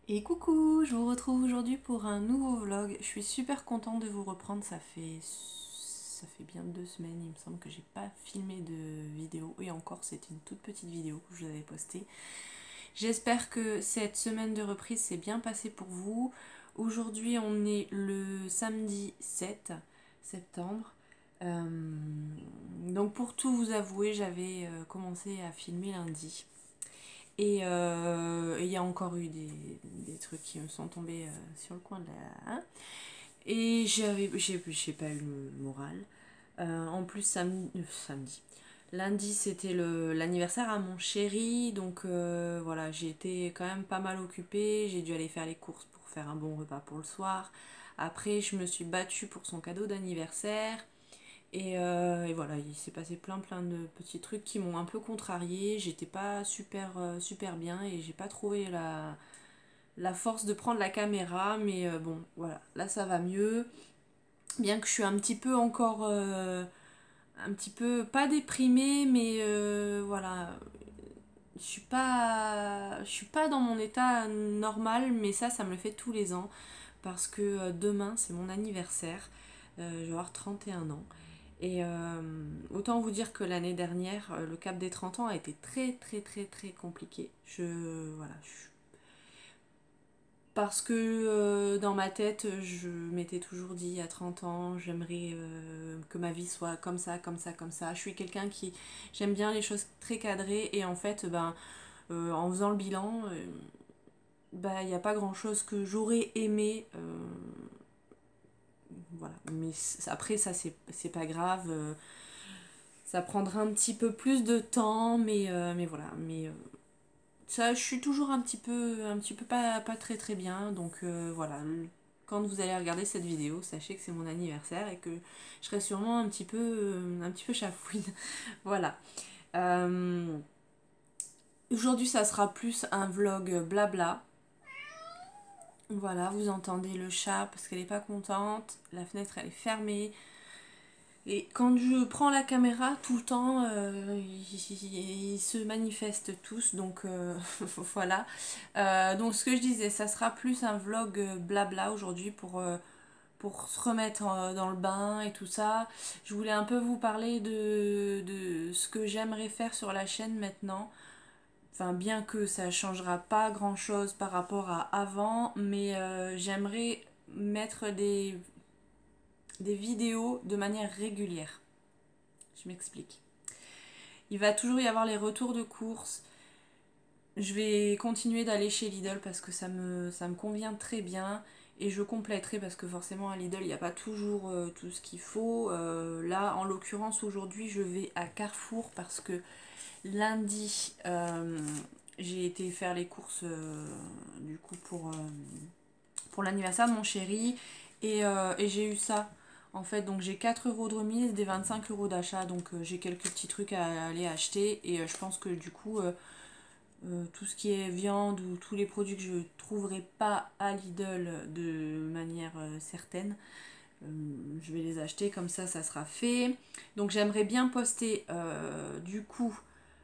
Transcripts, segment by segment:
Et coucou, je vous retrouve aujourd'hui pour un nouveau vlog. Je suis super contente de vous reprendre, ça fait bien 2 semaines, il me semble que j'ai pas filmé de vidéo. Et encore, c'était une toute petite vidéo que je vous avais postée. J'espère que cette semaine de reprise s'est bien passée pour vous. Aujourd'hui, on est le samedi 7 septembre. Euh, donc pour tout vous avouer, j'avais commencé à filmer lundi. Et il y a encore eu des trucs qui me sont tombés sur le coin de la... hein. Et j'ai pas eu le moral. En plus, samedi. Lundi, c'était l'anniversaire à mon chéri. Donc voilà, j'ai été quand même pas mal occupée. J'ai dû aller faire les courses pour faire un bon repas pour le soir. Après, je me suis battue pour son cadeau d'anniversaire. Et voilà, il s'est passé plein de petits trucs qui m'ont un peu contrariée. J'étais pas super bien et j'ai pas trouvé la force de prendre la caméra. Mais bon, voilà, là ça va mieux. Bien que je suis un petit peu encore, un petit peu, pas déprimée, mais voilà, je suis pas dans mon état normal, mais ça me le fait tous les ans. Parce que demain, c'est mon anniversaire. Je vais avoir 31 ans. Et autant vous dire que l'année dernière, le cap des 30 ans a été très compliqué. Voilà, parce que dans ma tête, je m'étais toujours dit à 30 ans, j'aimerais que ma vie soit comme ça. Je suis quelqu'un qui j'aime bien les choses très cadrées et en fait, ben, en faisant le bilan, ben, il n'y a pas grand chose que j'aurais aimé. Voilà, mais après ça c'est pas grave. Ça prendra un petit peu plus de temps, mais voilà. Mais ça, je suis toujours un petit peu pas très bien. Donc voilà. Quand vous allez regarder cette vidéo, sachez que c'est mon anniversaire et que je serai sûrement un petit peu chafouine. Voilà. Euh, Aujourd'hui, ça sera plus un vlog blabla. Voilà, vous entendez le chat parce qu'elle est pas contente. La fenêtre, elle est fermée. Et quand je prends la caméra, tout le temps, ils se manifestent tous, donc voilà. Donc ce que je disais, ça sera plus un vlog blabla aujourd'hui pour se remettre dans le bain et tout ça. Je voulais un peu vous parler de ce que j'aimerais faire sur la chaîne maintenant. Enfin, bien que ça changera pas grand-chose par rapport à avant, mais j'aimerais mettre des vidéos de manière régulière. Je m'explique. Il va toujours y avoir les retours de courses. Je vais continuer d'aller chez Lidl parce que ça me convient très bien. Et je compléterai parce que forcément à Lidl, il n'y a pas toujours tout ce qu'il faut. Là, en l'occurrence, aujourd'hui, je vais à Carrefour parce que lundi, j'ai été faire les courses du coup pour l'anniversaire de mon chéri. Et j'ai eu ça. En fait, donc j'ai 4 € de remise, des 25 € d'achat, donc j'ai quelques petits trucs à aller acheter. Et je pense que du coup, tout ce qui est viande ou tous les produits que je ne trouverai pas à Lidl de manière certaine, je vais les acheter, comme ça sera fait. Donc j'aimerais bien poster du coup,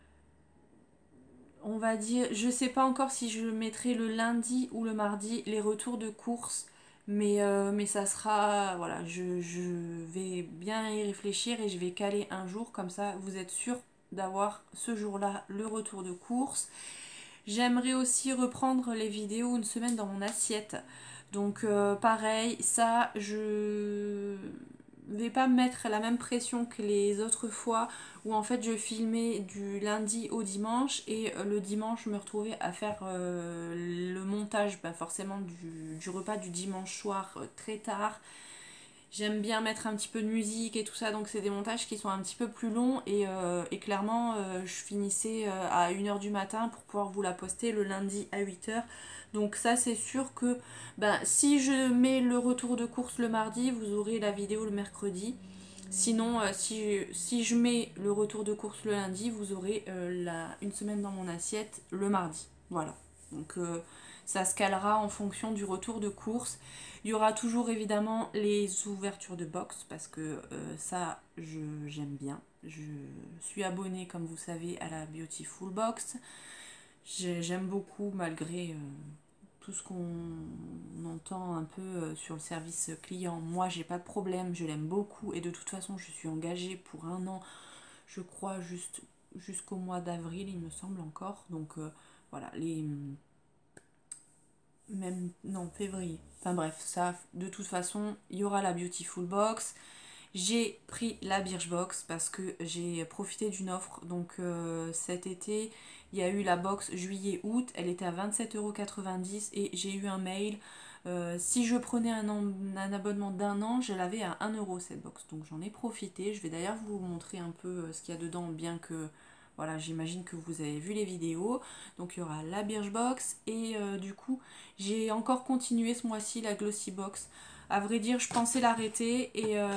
on va dire, je sais pas encore si je mettrai le lundi ou le mardi les retours de courses, mais ça sera, voilà, je vais bien y réfléchir et je vais caler un jour, comme ça vous êtes sûr d'avoir ce jour-là le retour de courses. J'aimerais aussi reprendre les vidéos une semaine dans mon assiette. Donc pareil, ça je vais pas mettre la même pression que les autres fois où en fait je filmais du lundi au dimanche et le dimanche je me retrouvais à faire le montage forcément du repas du dimanche soir très tard. J'aime bien mettre un petit peu de musique et tout ça, donc c'est des montages qui sont un petit peu plus longs et clairement je finissais à 1 h du matin pour pouvoir vous la poster le lundi à 8 h. Donc ça c'est sûr que si je mets le retour de course le mardi, vous aurez la vidéo le mercredi. Sinon, si je mets le retour de course le lundi, vous aurez une semaine dans mon assiette le mardi. Voilà. Donc ça se calera en fonction du retour de course. Il y aura toujours évidemment les ouvertures de box parce que ça, j'aime bien. Je suis abonnée, comme vous savez, à la Beautiful Box. J'aime beaucoup malgré tout ce qu'on entend un peu sur le service client. Moi, j'ai pas de problème, je l'aime beaucoup et de toute façon, je suis engagée pour 1 an, je crois, jusqu'au mois d'avril, il me semble encore. Donc voilà, même, non, février. Enfin bref, ça, de toute façon, il y aura la Beautiful Box. J'ai pris la Birchbox parce que j'ai profité d'une offre. Donc cet été, il y a eu la box juillet-août. Elle était à 27,90 € et j'ai eu un mail. Si je prenais un abonnement d'1 an, je l'avais à 1 € cette box. Donc j'en ai profité. Je vais d'ailleurs vous montrer un peu ce qu'il y a dedans, bien que voilà, j'imagine que vous avez vu les vidéos. Donc il y aura la Birchbox et du coup, j'ai encore continué ce mois-ci la Glossy Box. À vrai dire, je pensais l'arrêter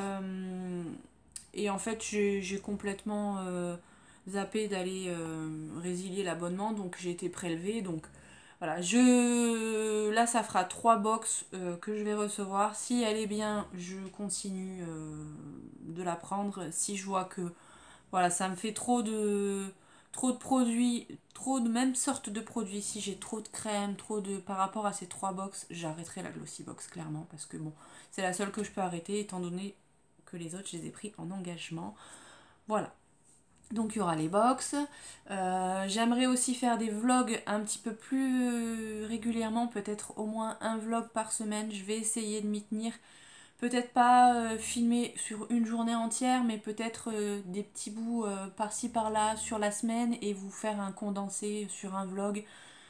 et en fait, j'ai complètement zappé d'aller résilier l'abonnement, donc j'ai été prélevée. Donc voilà, là, ça fera 3 box que je vais recevoir. Si elle est bien, je continue de la prendre. Si je vois que voilà, ça me fait trop de produits, trop de même sorte de produits. Si j'ai trop de crème, par rapport à ces 3 box, j'arrêterai la Glossy Box clairement parce que bon, c'est la seule que je peux arrêter étant donné que les autres, je les ai pris en engagement. Voilà. Donc il y aura les box. J'aimerais aussi faire des vlogs un petit peu plus régulièrement, peut-être au moins un vlog par semaine. Je vais essayer de m'y tenir. Peut-être pas filmer sur une journée entière, mais peut-être des petits bouts par-ci par-là sur la semaine et vous faire un condensé sur un vlog.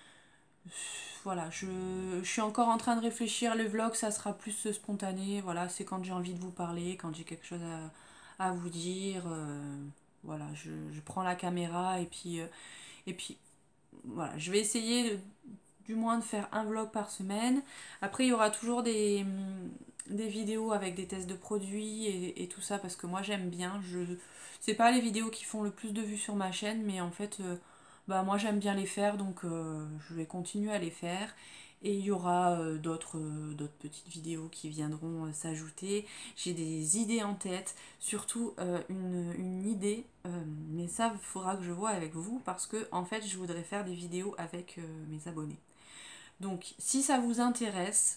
Voilà, je suis encore en train de réfléchir. Le vlog, ça sera plus spontané. Voilà, c'est quand j'ai envie de vous parler, quand j'ai quelque chose à vous dire. Voilà, je prends la caméra et puis voilà, je vais essayer du moins de faire un vlog par semaine. Après, il y aura toujours des vidéos avec des tests de produits et tout ça parce que moi j'aime bien. C'est pas les vidéos qui font le plus de vues sur ma chaîne, mais en fait, bah moi j'aime bien les faire donc je vais continuer à les faire. Et il y aura d'autres petites vidéos qui viendront s'ajouter. J'ai des idées en tête, surtout une idée, mais ça il faudra que je vois avec vous parce que en fait je voudrais faire des vidéos avec mes abonnés. Donc si ça vous intéresse,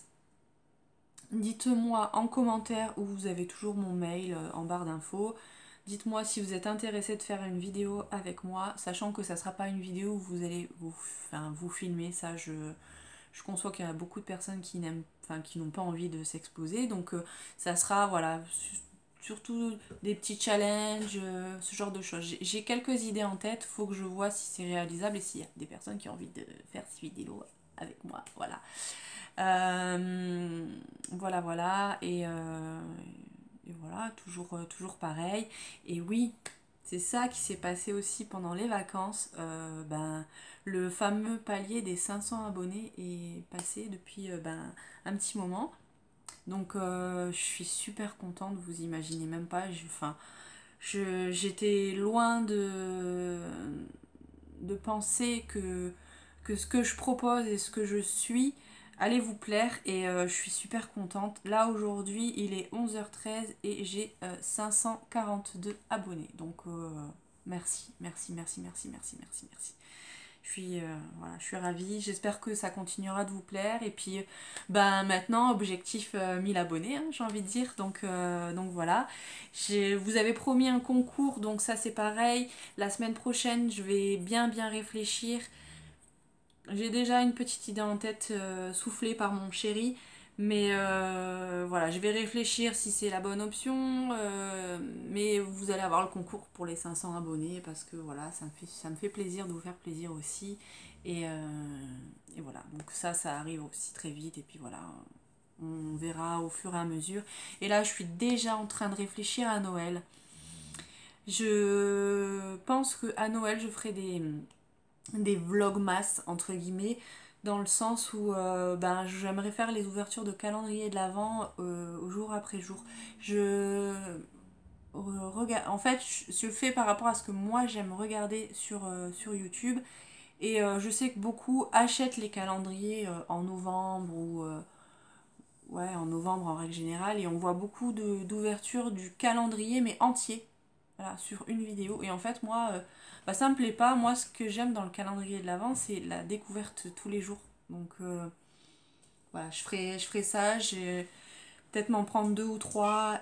dites-moi en commentaire où vous avez toujours mon mail en barre d'infos. Dites-moi si vous êtes intéressé de faire une vidéo avec moi, sachant que ça sera pas une vidéo où vous allez vous filmer. Ça, je conçois qu'il y a beaucoup de personnes qui n'ont pas envie de s'exposer. Donc ça sera voilà surtout des petits challenges, ce genre de choses. J'ai quelques idées en tête, faut que je vois si c'est réalisable et s'il y a des personnes qui ont envie de faire ces vidéos avec moi. Voilà. Voilà. Et voilà, toujours pareil. Et oui, c'est ça qui s'est passé aussi pendant les vacances. Le fameux palier des 500 abonnés est passé depuis un petit moment. Donc je suis super contente, vous imaginez même pas. J'étais loin de penser que ce que je propose et ce que je suis allez vous plaire et je suis super contente. Là aujourd'hui il est 11h13 et j'ai 542 abonnés. Donc merci. Je suis ravie. J'espère que ça continuera de vous plaire. Et puis maintenant, objectif 1000 abonnés, hein, j'ai envie de dire. Donc voilà. Vous avez promis un concours, donc ça c'est pareil. La semaine prochaine, je vais bien réfléchir. J'ai déjà une petite idée en tête soufflée par mon chéri. Mais voilà, je vais réfléchir si c'est la bonne option. Mais vous allez avoir le concours pour les 500 abonnés parce que voilà, ça me fait plaisir de vous faire plaisir aussi. Et voilà, donc ça arrive aussi très vite. Et puis voilà, on verra au fur et à mesure. Et là, je suis déjà en train de réfléchir à Noël. Je pense que à Noël, je ferai des vlogmas entre guillemets dans le sens où j'aimerais faire les ouvertures de calendrier de l'Avent au jour après jour. Regarde, en fait je fais par rapport à ce que moi j'aime regarder sur YouTube et je sais que beaucoup achètent les calendriers en novembre ou ouais en novembre en règle générale et on voit beaucoup d'ouvertures du calendrier mais entier voilà, sur une vidéo. Et en fait, moi, ça me plaît pas. Moi, ce que j'aime dans le calendrier de l'Avent, c'est la découverte tous les jours. Donc, voilà, je ferai ça, je vais peut-être m'en prendre 2 ou 3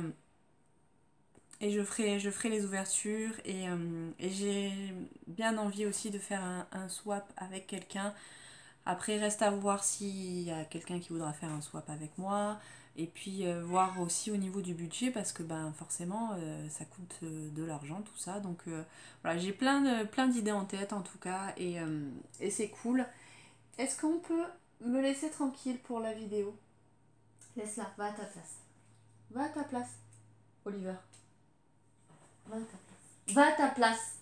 et je ferai les ouvertures et j'ai bien envie aussi de faire un swap avec quelqu'un. Après, reste à voir s'il y a quelqu'un qui voudra faire un swap avec moi. Et puis voir aussi au niveau du budget parce que ben forcément ça coûte de l'argent tout ça. Donc voilà, j'ai plein d'idées en tête en tout cas et c'est cool. Est-ce qu'on peut me laisser tranquille pour la vidéo? Laisse-la, va à ta place. Va à ta place, Oliver. Va à ta place. Va à ta place.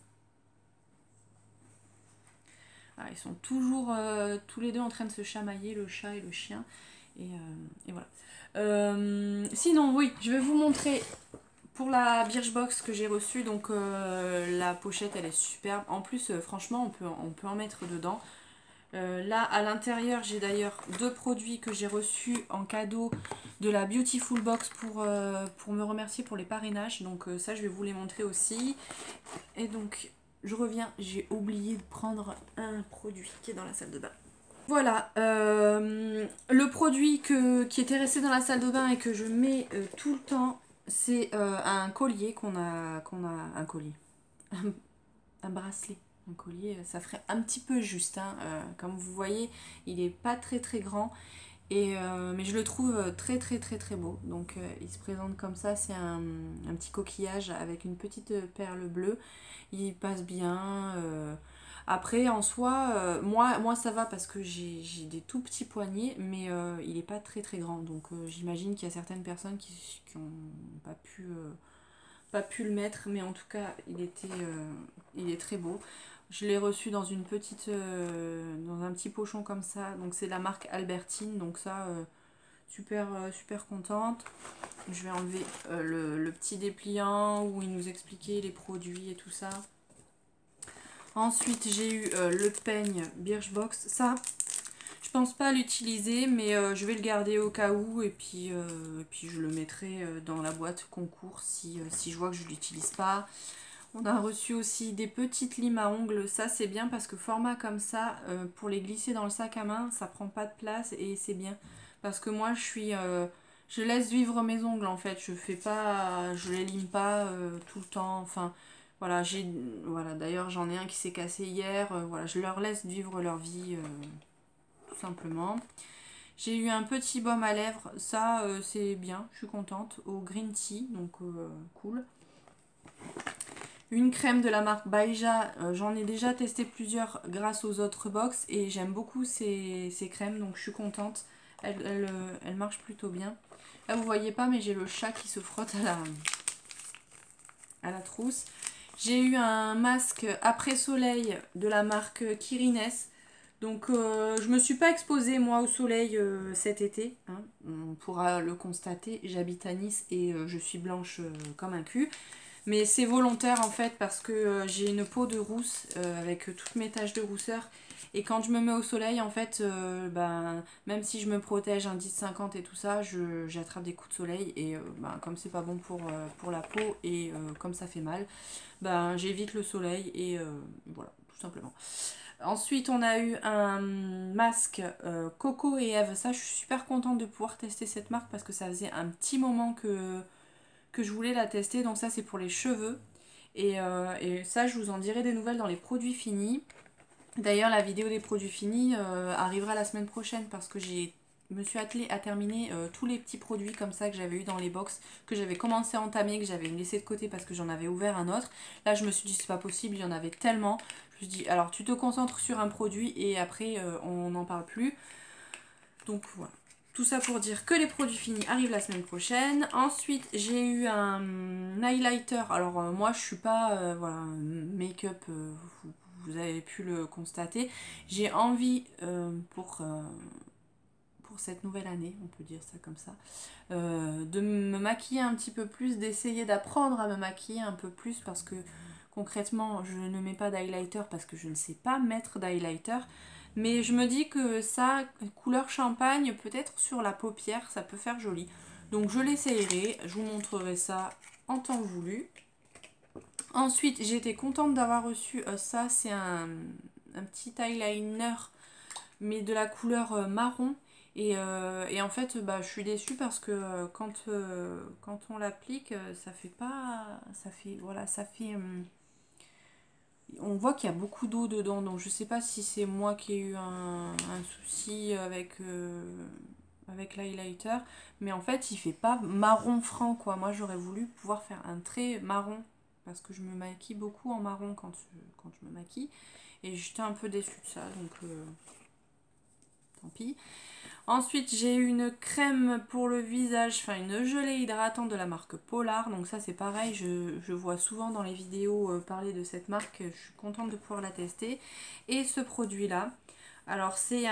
Ah, ils sont toujours tous les deux en train de se chamailler, le chat et le chien. Et voilà. Sinon, oui, je vais vous montrer pour la Birchbox que j'ai reçue. Donc, la pochette, elle est superbe. En plus, franchement, on peut en mettre dedans. Là, à l'intérieur, j'ai d'ailleurs 2 produits que j'ai reçus en cadeau de la Beautiful Box pour me remercier pour les parrainages. Donc, ça, je vais vous les montrer aussi. Et donc, je reviens. J'ai oublié de prendre un produit qui est dans la salle de bain. Voilà, le produit qui était resté dans la salle de bain et que je mets tout le temps, c'est un collier un collier, un bracelet, un collier, ça ferait un petit peu juste, hein, comme vous voyez, il est pas très grand, mais je le trouve très beau, donc il se présente comme ça, c'est un petit coquillage avec une petite perle bleue, il passe bien. Après, en soi, moi ça va parce que j'ai des tout petits poignets, mais il n'est pas très grand. Donc j'imagine qu'il y a certaines personnes qui n'ont pas pu le mettre, mais en tout cas, il est très beau. Je l'ai reçu dans une petite, dans un petit pochon comme ça. Donc c'est la marque Albertine, donc ça, super contente. Je vais enlever le petit dépliant où il nous expliquait les produits et tout ça. Ensuite, j'ai eu le peigne Birchbox. Ça, je pense pas l'utiliser, mais je vais le garder au cas où. Et puis je le mettrai dans la boîte concours si je vois que je l'utilise pas. On a reçu aussi des petites limes à ongles. Ça, c'est bien parce que format comme ça, pour les glisser dans le sac à main, ça prend pas de place et c'est bien. Parce que moi, je laisse vivre mes ongles en fait. Je les lime pas tout le temps. Enfin, voilà, voilà. D'ailleurs, j'en ai un qui s'est cassé hier. Voilà, je leur laisse vivre leur vie tout simplement. J'ai eu un petit baume à lèvres. Ça, c'est bien. Je suis contente. Au green tea, donc cool. Une crème de la marque Baija, j'en ai déjà testé plusieurs grâce aux autres box et j'aime beaucoup ces crèmes, donc je suis contente. Elle marche plutôt bien. Là vous voyez pas, mais j'ai le chat qui se frotte à la trousse. J'ai eu un masque après soleil de la marque Kirines. Donc je me suis pas exposée moi au soleil cet été, hein. On pourra le constater, j'habite à Nice et je suis blanche comme un cul. Mais c'est volontaire en fait parce que j'ai une peau de rousse avec toutes mes taches de rousseur. Et quand je me mets au soleil en fait, même si je me protège un 10-50 et tout ça, j'attrape des coups de soleil. Et comme c'est pas bon pour la peau et comme ça fait mal, j'évite le soleil et voilà, tout simplement. Ensuite, on a eu un masque Coco et Eve. Ça, je suis super contente de pouvoir tester cette marque parce que ça faisait un petit moment que je voulais la tester. Donc ça, c'est pour les cheveux. Et ça, je vous en dirai des nouvelles dans les produits finis. D'ailleurs, la vidéo des produits finis arrivera la semaine prochaine parce que me suis attelée à terminer tous les petits produits comme ça que j'avais eu dans les box, que j'avais commencé à entamer, que j'avais laissé de côté parce que j'en avais ouvert un autre. Là, je me suis dit, c'est pas possible, il y en avait tellement. Je me suis dit, alors tu te concentres sur un produit et après, on n'en parle plus. Donc voilà. Tout ça pour dire que les produits finis arrivent la semaine prochaine. Ensuite, j'ai eu un highlighter. Alors moi, je suis pas voilà, make-up, vous avez pu le constater. J'ai envie pour cette nouvelle année, on peut dire ça comme ça, de me maquiller un petit peu plus, d'essayer d'apprendre à me maquiller un peu plus parce que concrètement, je ne mets pas d'highlighter parce que je ne sais pas mettre d'highlighter. Mais je me dis que ça, couleur champagne, peut-être sur la paupière, ça peut faire joli. Donc je l'essayerai, je vous montrerai ça en temps voulu. Ensuite, j'étais contente d'avoir reçu ça, c'est un petit eyeliner, mais de la couleur marron. Et en fait, bah, je suis déçue parce que quand on l'applique, ça fait pas. Ça fait. Voilà, ça fait. On voit qu'il y a beaucoup d'eau dedans, donc je sais pas si c'est moi qui ai eu un souci avec l'highlighter, mais en fait il fait pas marron franc quoi. Moi j'aurais voulu pouvoir faire un trait marron, parce que je me maquille beaucoup en marron quand je me maquille, et j'étais un peu déçue de ça, donc tant pis. Ensuite, j'ai une crème pour le visage, enfin une gelée hydratante de la marque Polar. Donc ça c'est pareil, je vois souvent dans les vidéos parler de cette marque. Je suis contente de pouvoir la tester. Et ce produit-là, alors c'est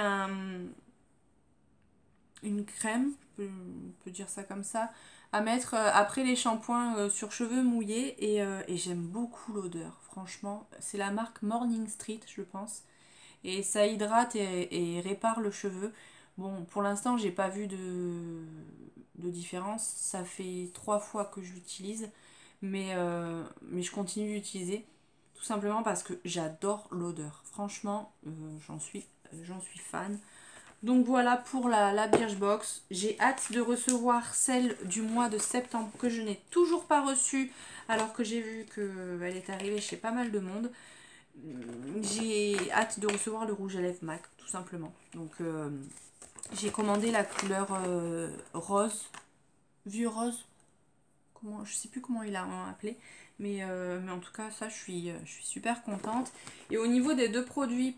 une crème, on peut dire ça comme ça, à mettre après les shampoings sur cheveux mouillés. Et j'aime beaucoup l'odeur, franchement. C'est la marque Morning Street, je pense. Et ça hydrate et répare le cheveu. Bon, pour l'instant, j'ai pas vu de différence. Ça fait 3 fois que je l'utilise, mais je continue d'utiliser. Tout simplement parce que j'adore l'odeur. Franchement, j'en suis fan. Donc voilà pour la Birchbox. J'ai hâte de recevoir celle du mois de septembre que je n'ai toujours pas reçue, alors que j'ai vu qu'elle est arrivée chez pas mal de monde. J'ai hâte de recevoir le rouge à lèvres MAC, tout simplement. Donc j'ai commandé la couleur rose, vieux rose. Je sais plus comment il a appelé, mais en tout cas ça je suis super contente. Et au niveau des deux produits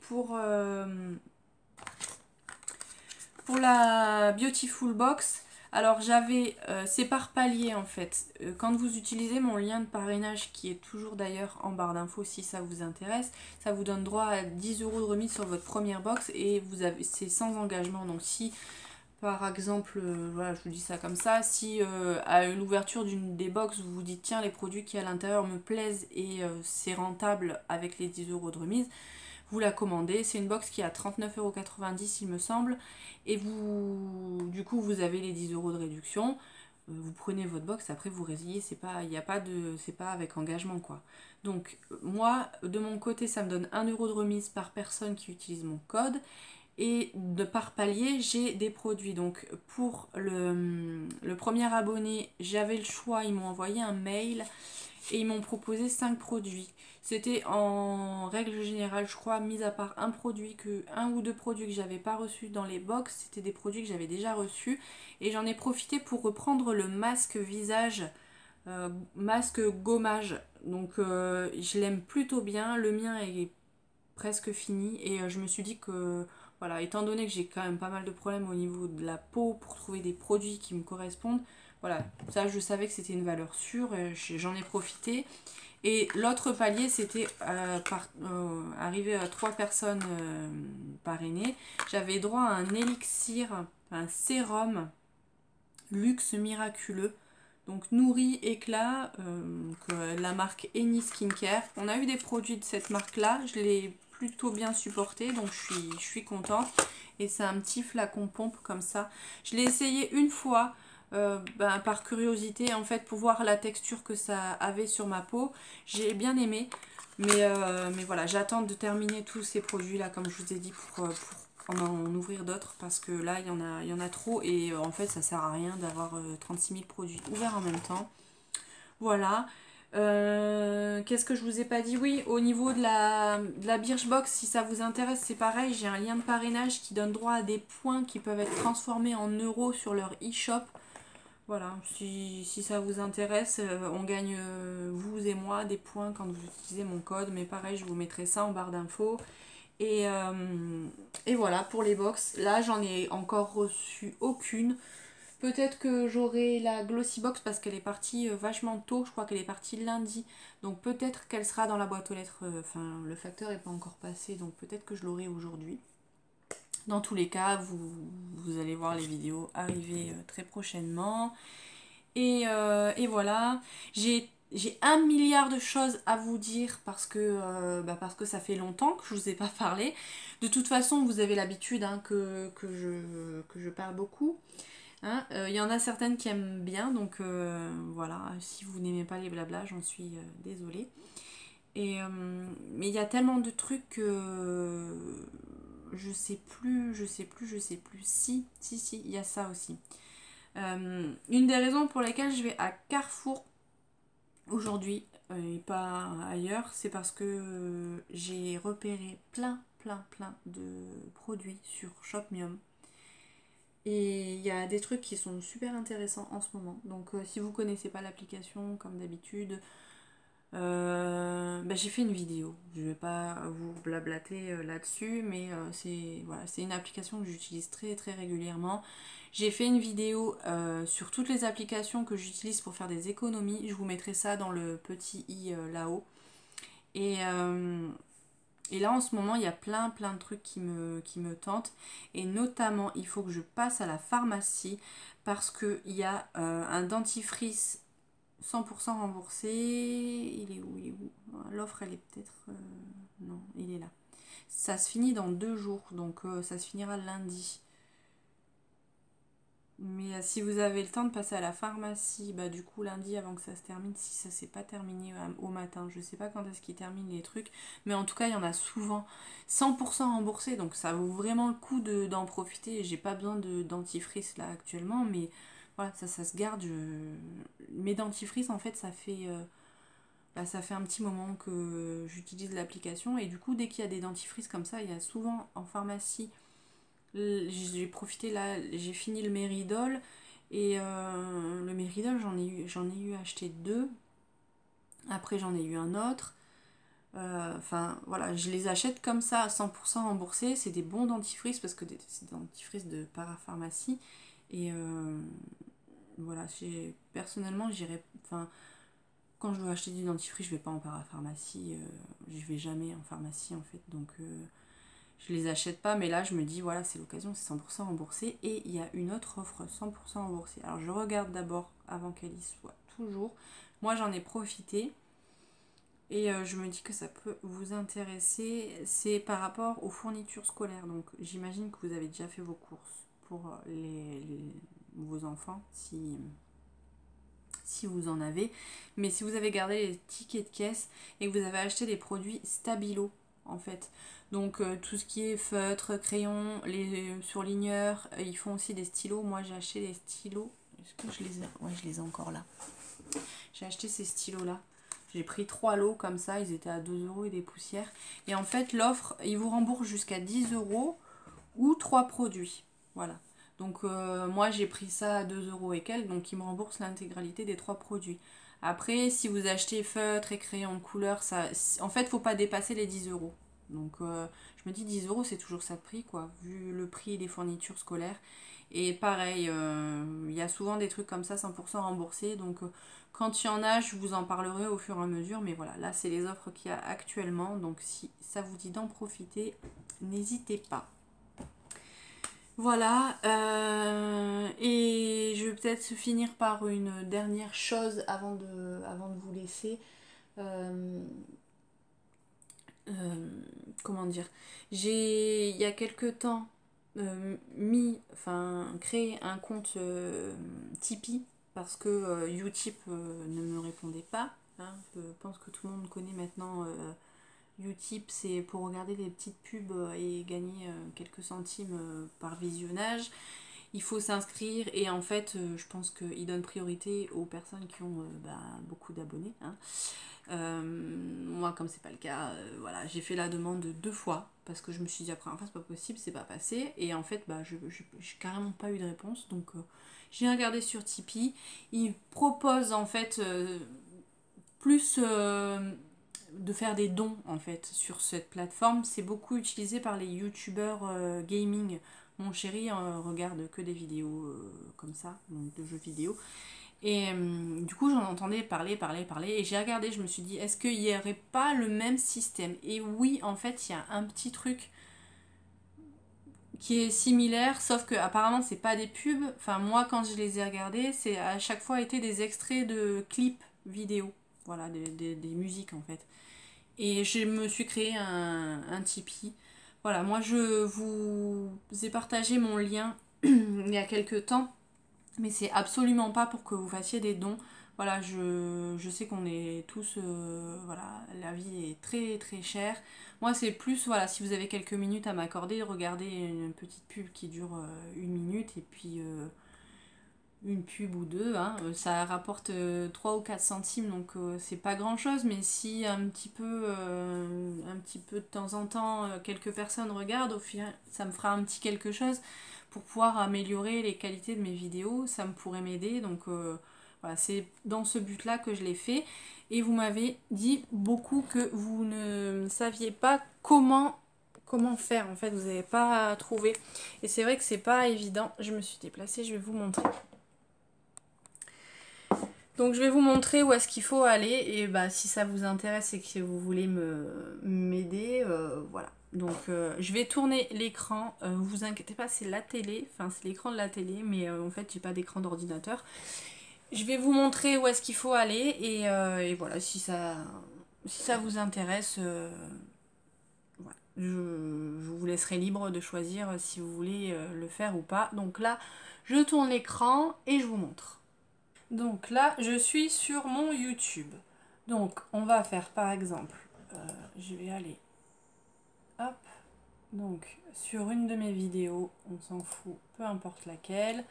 pour la Beautiful Box, alors c'est par palier en fait. Quand vous utilisez mon lien de parrainage, qui est toujours d'ailleurs en barre d'infos si ça vous intéresse, ça vous donne droit à 10 € de remise sur votre première box, et c'est sans engagement. Donc si par exemple, voilà, je vous dis ça comme ça, si à l'ouverture d'une des box vous vous dites tiens, les produits qui à l'intérieur me plaisent et c'est rentable avec les 10 € de remise, vous la commandez. C'est une box qui est à 39,90 € il me semble, et du coup vous avez les 10 € de réduction. Vous prenez votre box, après vous résiliez, c'est pas avec engagement quoi. Donc moi de mon côté ça me donne 1 € de remise par personne qui utilise mon code, et par palier j'ai des produits. Donc pour le premier abonné, j'avais le choix, ils m'ont envoyé un mail et ils m'ont proposé 5 produits. C'était en règle générale, je crois, mis à part un ou deux produits que j'avais pas reçus dans les box, c'était des produits que j'avais déjà reçus. Et j'en ai profité pour reprendre le masque visage, masque gommage. Donc je l'aime plutôt bien, le mien est presque fini, et je me suis dit que voilà, étant donné que j'ai quand même pas mal de problèmes au niveau de la peau pour trouver des produits qui me correspondent, voilà, ça je savais que c'était une valeur sûre, j'en ai profité. Et l'autre palier, c'était arrivé à 3 personnes parrainées. J'avais droit à un élixir, un sérum luxe miraculeux. Donc nourri éclat, la marque Eni Skincare. On a eu des produits de cette marque-là, je l'ai plutôt bien supporté, donc je suis contente. Et c'est un petit flacon pompe comme ça. Je l'ai essayé une fois, par curiosité en fait, pour voir la texture que ça avait sur ma peau. J'ai bien aimé, mais voilà, j'attends de terminer tous ces produits là comme je vous ai dit pour en ouvrir d'autres, parce que là il y en a trop, et en fait ça sert à rien d'avoir 36 000 produits ouverts en même temps. Voilà. Qu'est-ce que je vous ai pas dit? Oui, au niveau de la Birchbox, si ça vous intéresse, c'est pareil, j'ai un lien de parrainage qui donne droit à des points qui peuvent être transformés en euros sur leur e-shop. Voilà, si ça vous intéresse, on gagne, vous et moi, des points quand vous utilisez mon code. Mais pareil, je vous mettrai ça en barre d'infos. Et voilà pour les box. Là, j'en ai encore reçu aucune. Peut-être que j'aurai la Glossy Box parce qu'elle est partie vachement tôt. Je crois qu'elle est partie lundi. Donc peut-être qu'elle sera dans la boîte aux lettres. Enfin, le facteur n'est pas encore passé. Donc peut-être que je l'aurai aujourd'hui. Dans tous les cas, vous allez voir les vidéos arriver très prochainement. Et voilà, j'ai 1 milliard de choses à vous dire parce que ça fait longtemps que je vous ai pas parlé. De toute façon, vous avez l'habitude hein, que je parle beaucoup. Hein. Y en a certaines qui aiment bien, donc voilà, si vous n'aimez pas les blabla, j'en suis désolée. Mais il y a tellement de trucs que je sais plus. Si, il y a ça aussi. Une des raisons pour lesquelles je vais à Carrefour aujourd'hui et pas ailleurs, c'est parce que j'ai repéré plein de produits sur Shopmium. Et il y a des trucs qui sont super intéressants en ce moment. Donc si vous connaissez pas l'application, comme d'habitude, j'ai fait une vidéo. Je vais pas vous blablater là-dessus, mais c'est une application que j'utilise très régulièrement. J'ai fait une vidéo sur toutes les applications que j'utilise pour faire des économies. Je vous mettrai ça dans le petit i là-haut. Et là en ce moment il y a plein de trucs qui me tentent. Et notamment il faut que je passe à la pharmacie parce qu'il y a un dentifrice 100% remboursé. Il est où? L'offre elle est peut-être... non, il est là. Ça se finit dans 2 jours, donc ça se finira lundi. Mais si vous avez le temps de passer à la pharmacie, bah du coup lundi avant que ça se termine, si ça s'est pas terminé au matin, je sais pas quand est-ce qu'ils terminent les trucs, mais en tout cas il y en a souvent 100% remboursés, donc ça vaut vraiment le coup d'en profiter. J'ai pas besoin de dentifrice là actuellement, mais voilà, ça se garde. Mes dentifrices en fait ça fait un petit moment que j'utilise l'application, et du coup dès qu'il y a des dentifrices comme ça, il y a souvent en pharmacie. J'ai profité là, j'ai fini le Méridol, et le Méridol j'en ai eu acheté 2. Après j'en ai eu un autre. Enfin voilà, je les achète comme ça à 100% remboursés. C'est des bons dentifrices parce que c'est des dentifrices de parapharmacie. Et voilà, personnellement j'irais. Enfin, quand je dois acheter du dentifrice, je vais pas en parapharmacie. Je vais jamais en pharmacie en fait. Donc je les achète pas, mais là je me dis voilà, c'est l'occasion, c'est 100% remboursé. Et il y a une autre offre 100% remboursée. Alors je regarde d'abord avant qu'elle y soit toujours. Moi j'en ai profité et je me dis que ça peut vous intéresser. C'est par rapport aux fournitures scolaires. Donc j'imagine que vous avez déjà fait vos courses pour vos enfants si vous en avez. Mais si vous avez gardé les tickets de caisse et que vous avez acheté des produits Stabilo en fait. Donc tout ce qui est feutre, crayon, les surligneurs, ils font aussi des stylos. Moi j'ai acheté des stylos. Est-ce que je les ai? Ouais, je les ai encore là. J'ai acheté ces stylos là. J'ai pris 3 lots comme ça, ils étaient à 2 € et des poussières. Et en fait l'offre, ils vous remboursent jusqu'à 10 € ou 3 produits. Voilà. Donc moi j'ai pris ça à 2 € et quelques, donc ils me remboursent l'intégralité des 3 produits. Après, si vous achetez feutre et crayon de couleur, ça, en fait, faut pas dépasser les 10 €. Donc je me dis 10 € c'est toujours ça de prix quoi, vu le prix des fournitures scolaires. Et pareil, il y a souvent des trucs comme ça 100% remboursés. Donc quand il y en a, je vous en parlerai au fur et à mesure. Mais voilà, là c'est les offres qu'il y a actuellement. Donc si ça vous dit d'en profiter, n'hésitez pas. Voilà, et je vais peut-être finir par une dernière chose avant de vous laisser. Euh, Comment dire, il y a quelques temps créé un compte Tipeee parce que Utip ne me répondait pas. Hein. Je pense que tout le monde connaît maintenant Utip, c'est pour regarder les petites pubs et gagner quelques centimes par visionnage. Il faut s'inscrire et en fait, je pense qu'il donne priorité aux personnes qui ont beaucoup d'abonnés. Hein. Moi, comme c'est pas le cas, voilà, j'ai fait la demande 2 fois parce que je me suis dit après, enfin, c'est pas possible, c'est pas passé. Et en fait, j'ai carrément pas eu de réponse. Donc, j'ai regardé sur Tipeee. Il propose en fait plus de faire des dons en fait sur cette plateforme. C'est beaucoup utilisé par les youtubeurs gaming. Mon chéri regarde que des vidéos comme ça, donc de jeux vidéo. Et du coup j'en entendais parler et j'ai regardé, je me suis dit est-ce qu'il n'y aurait pas le même système? Et oui, en fait il y a un petit truc qui est similaire, sauf que apparemment c'est pas des pubs. Enfin moi quand je les ai regardés, c'est à chaque fois été des extraits de clips vidéo, voilà, des musiques en fait. Et je me suis créé un Tipeee. Voilà, moi je vous ai partagé mon lien il y a quelques temps, mais c'est absolument pas pour que vous fassiez des dons. Voilà, je sais qu'on est tous, voilà, la vie est très très chère. Moi c'est plus, voilà, si vous avez quelques minutes à m'accorder, regardez une petite pub qui dure 1 minute et puis une pub ou deux, hein, ça rapporte 3 ou 4 centimes, donc c'est pas grand chose, mais si un petit peu de temps en temps, quelques personnes regardent, au final, ça me fera un petit quelque chose pour pouvoir améliorer les qualités de mes vidéos, ça me pourrait m'aider, donc voilà, c'est dans ce but-là que je l'ai fait. Et vous m'avez dit beaucoup que vous ne saviez pas comment faire, en fait, vous n'avez pas trouvé. Et c'est vrai que c'est pas évident. Je me suis déplacée, je vais vous montrer. Donc je vais vous montrer où est-ce qu'il faut aller et bah si ça vous intéresse et que vous voulez m'aider, voilà. Donc je vais tourner l'écran, vous inquiétez pas, c'est la télé, enfin c'est l'écran de la télé, mais en fait j'ai pas d'écran d'ordinateur. Je vais vous montrer où est-ce qu'il faut aller et voilà, si ça vous intéresse, voilà. Je vous laisserai libre de choisir si vous voulez le faire ou pas. Donc là, je tourne l'écran et je vous montre. Donc là, je suis sur mon YouTube. Donc, on va faire par exemple, je vais aller, hop, donc sur une de mes vidéos, on s'en fout, peu importe laquelle.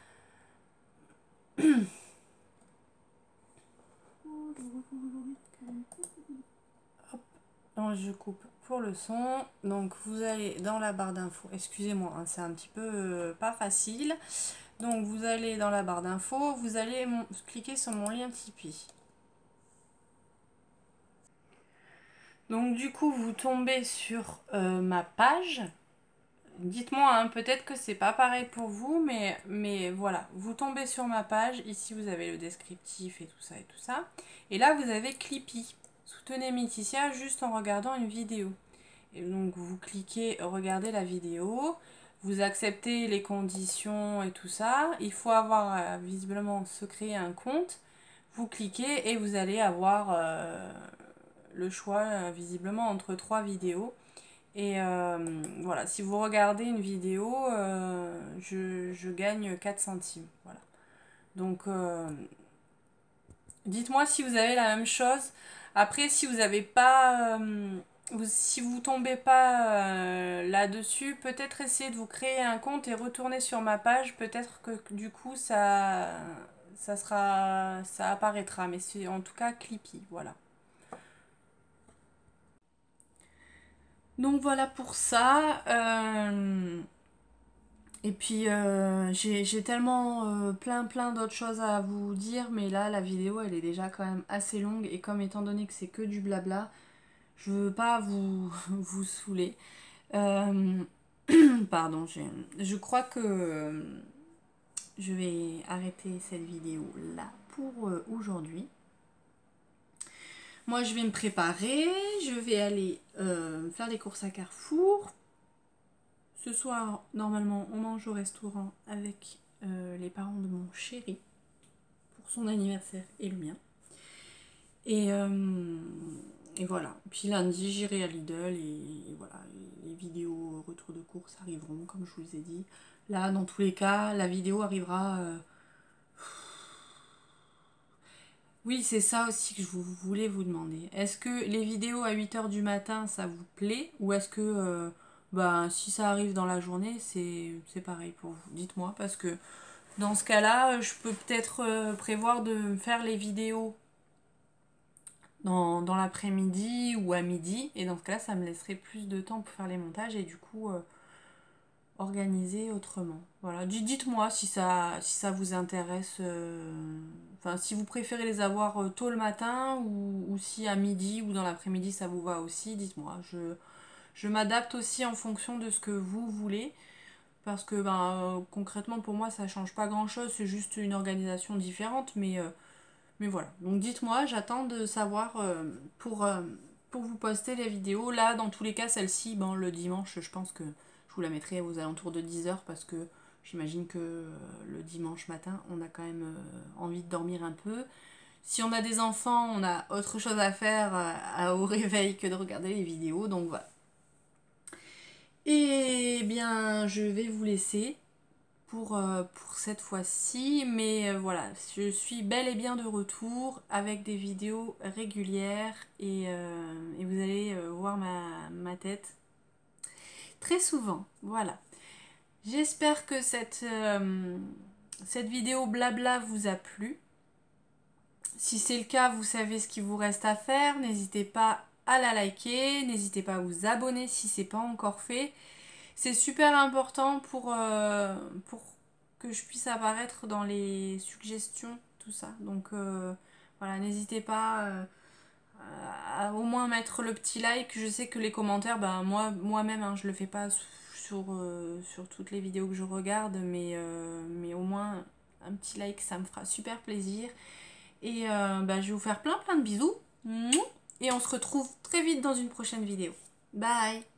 Hop, donc je coupe pour le son. Donc vous allez dans la barre d'infos, excusez-moi, hein, c'est un petit peu pas facile. Donc vous allez dans la barre d'infos, vous allez cliquer sur mon lien Tipeee. Donc du coup, vous tombez sur ma page. Dites-moi, hein, peut-être que c'est pas pareil pour vous, mais voilà. Vous tombez sur ma page. Ici, vous avez le descriptif et tout ça et tout ça. Et là, vous avez Clippy. Soutenez Laetitia juste en regardant une vidéo. Et donc, vous cliquez regarder la vidéo. Vous acceptez les conditions et tout ça. Il faut avoir visiblement se créer un compte. Vous cliquez et vous allez avoir le choix visiblement entre 3 vidéos. Et voilà, si vous regardez une vidéo, je gagne 4 centimes. Voilà. Donc, dites-moi si vous avez la même chose. Après, si vous n'avez pas, si vous tombez pas là-dessus, peut-être essayez de vous créer un compte et retourner sur ma page. Peut-être que du coup, ça apparaîtra. Mais c'est en tout cas Clippy. Voilà. Donc voilà pour ça. Et puis j'ai tellement plein d'autres choses à vous dire, mais là la vidéo elle est déjà quand même assez longue et comme étant donné que c'est que du blabla, je veux pas vous saouler. Euh, pardon, je crois que je vais arrêter cette vidéo là pour aujourd'hui. Moi je vais me préparer, je vais aller faire des courses à Carrefour. Ce soir, normalement, on mange au restaurant avec les parents de mon chéri pour son anniversaire et le mien. Et voilà. Puis lundi, j'irai à Lidl et voilà. Les vidéos retour de course arriveront, comme je vous ai dit. Là, dans tous les cas, la vidéo arrivera. Oui, c'est ça aussi que je voulais vous demander. Est-ce que les vidéos à 8 h du matin, ça vous plaît? Ou est-ce que bah, si ça arrive dans la journée, c'est pareil pour vous? Dites-moi, parce que dans ce cas-là, je peux peut-être prévoir de faire les vidéos dans l'après-midi ou à midi. Et dans ce cas-là, ça me laisserait plus de temps pour faire les montages et du coup organiser autrement. Voilà, dites-moi si ça vous intéresse. Enfin, si vous préférez les avoir tôt le matin ou si à midi ou dans l'après-midi ça vous va aussi, dites-moi. Je m'adapte aussi en fonction de ce que vous voulez. Parce que ben, concrètement pour moi ça change pas grand chose, c'est juste une organisation différente, mais voilà. Donc dites-moi, j'attends de savoir pour vous poster les vidéos. Là dans tous les cas celle-ci, ben, le dimanche je pense que je vous la mettrai aux alentours de 10 h parce que j'imagine que le dimanche matin on a quand même envie de dormir un peu. Si on a des enfants, on a autre chose à faire au réveil que de regarder les vidéos, donc voilà. Et bien je vais vous laisser pour cette fois-ci, mais voilà, je suis bel et bien de retour avec des vidéos régulières et vous allez voir ma tête très souvent. Voilà. J'espère que cette vidéo blabla vous a plu. Si c'est le cas, vous savez ce qu'il vous reste à faire. N'hésitez pas à la liker, n'hésitez pas à vous abonner si c'est pas encore fait. C'est super important pour que je puisse apparaître dans les suggestions, tout ça. Donc voilà, n'hésitez pas à au moins mettre le petit like. Je sais que les commentaires, ben moi-même, hein, je le fais pas sur toutes les vidéos que je regarde, mais au moins un petit like, ça me fera super plaisir. Et je vais vous faire plein de bisous. Et on se retrouve très vite dans une prochaine vidéo. Bye!